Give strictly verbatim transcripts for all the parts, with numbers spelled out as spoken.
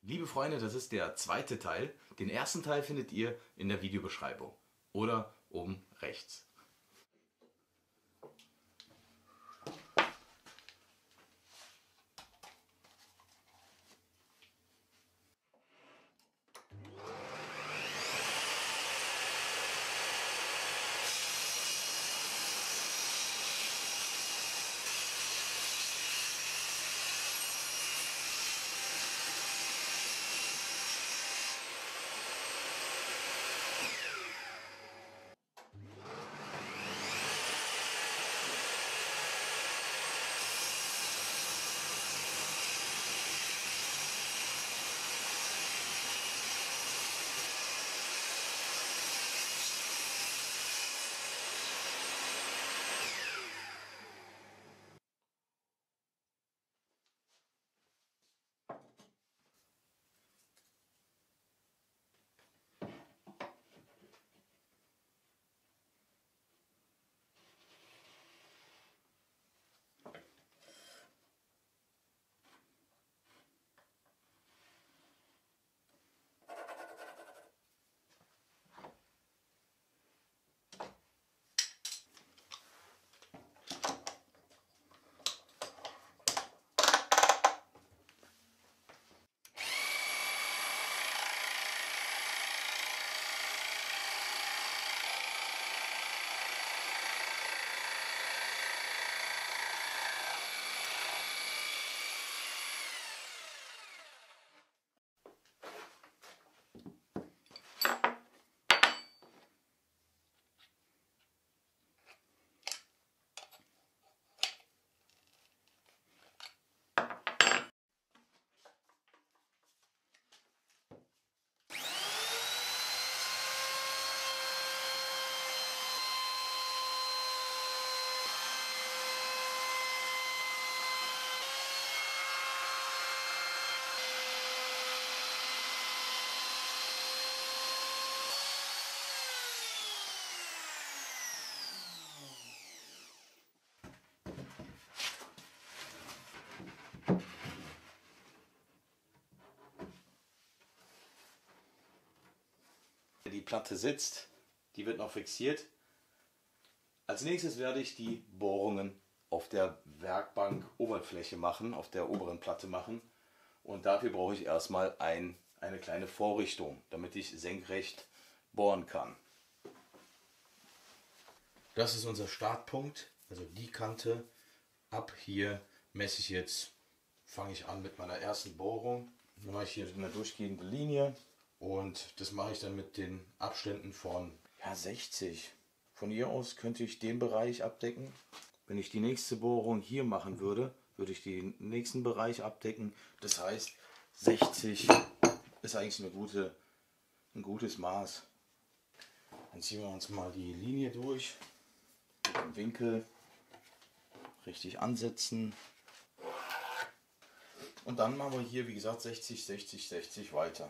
Liebe Freunde, das ist der zweite Teil. Den ersten Teil findet ihr in der Videobeschreibung oder oben rechts. Die Platte sitzt, die wird noch fixiert. Als nächstes werde ich die Bohrungen auf der Werkbank Oberfläche machen, auf der oberen Platte machen. Und dafür brauche ich erstmal ein, eine kleine Vorrichtung, damit ich senkrecht bohren kann. Das ist unser Startpunkt, also die Kante. Ab hier messe ich jetzt, fange ich an mit meiner ersten Bohrung. Dann mache ich hier eine durchgehende Linie. Und das mache ich dann mit den Abständen von ja, sechzig. Von hier aus könnte ich den Bereich abdecken. Wenn ich die nächste Bohrung hier machen würde, würde ich den nächsten Bereich abdecken. Das heißt, sechzig ist eigentlich eine gute, ein gutes Maß. Dann ziehen wir uns mal die Linie durch. Mit dem Winkel richtig ansetzen. Und dann machen wir hier, wie gesagt, sechzig, sechzig, sechzig weiter.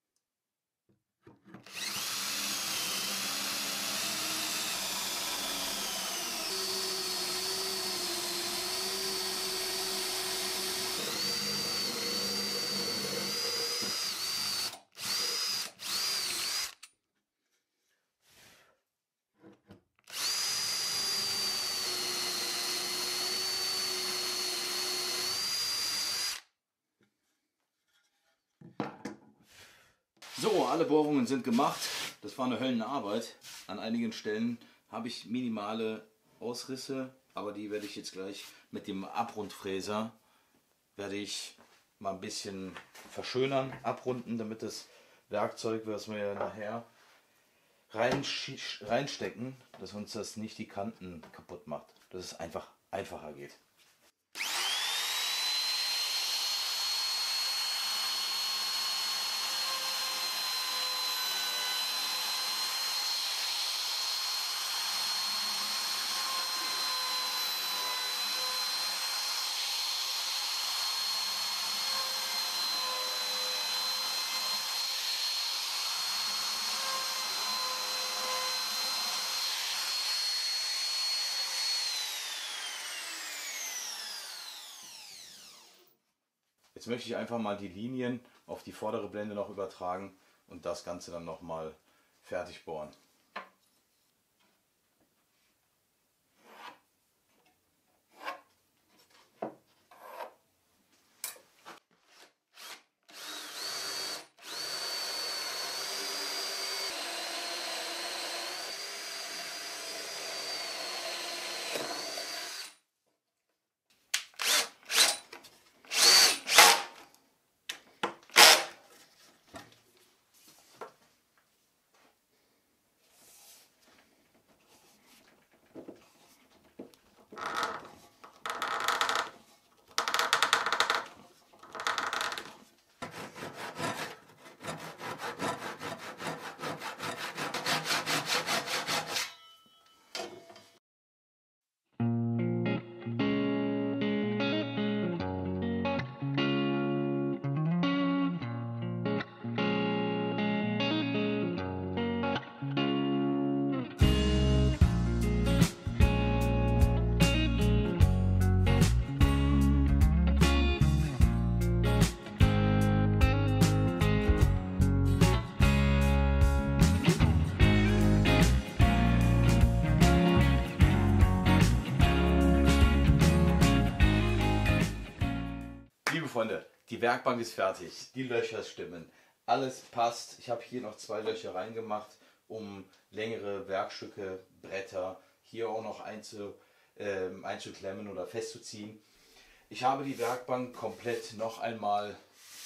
So, alle Bohrungen sind gemacht. Das war eine Höllenarbeit. An einigen Stellen habe ich minimale Ausrisse, aber die werde ich jetzt gleich mit dem Abrundfräser werde ich mal ein bisschen verschönern, abrunden, damit das Werkzeug, was wir nachher reinstecken, dass uns das nicht die Kanten kaputt macht, dass es einfach einfacher geht. Jetzt möchte ich einfach mal die Linien auf die vordere Blende noch übertragen und das Ganze dann nochmal fertig bohren. Liebe Freunde, die Werkbank ist fertig, die Löcher stimmen, alles passt. Ich habe hier noch zwei Löcher reingemacht, um längere Werkstücke, Bretter hier auch noch einzu, äh, einzuklemmen oder festzuziehen. Ich habe die Werkbank komplett noch einmal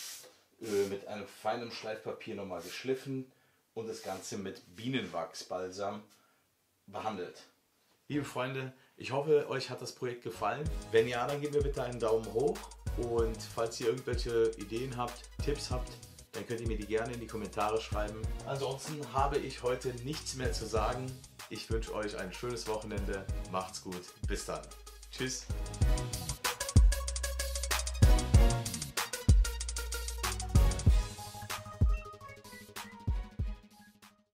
äh, mit einem feinen Schleifpapier nochmal geschliffen und das Ganze mit Bienenwachsbalsam behandelt. Liebe Freunde, ich hoffe, euch hat das Projekt gefallen. Wenn ja, dann gebt mir bitte einen Daumen hoch. Und falls ihr irgendwelche Ideen habt, Tipps habt, dann könnt ihr mir die gerne in die Kommentare schreiben. Ansonsten habe ich heute nichts mehr zu sagen. Ich wünsche euch ein schönes Wochenende. Macht's gut. Bis dann. Tschüss.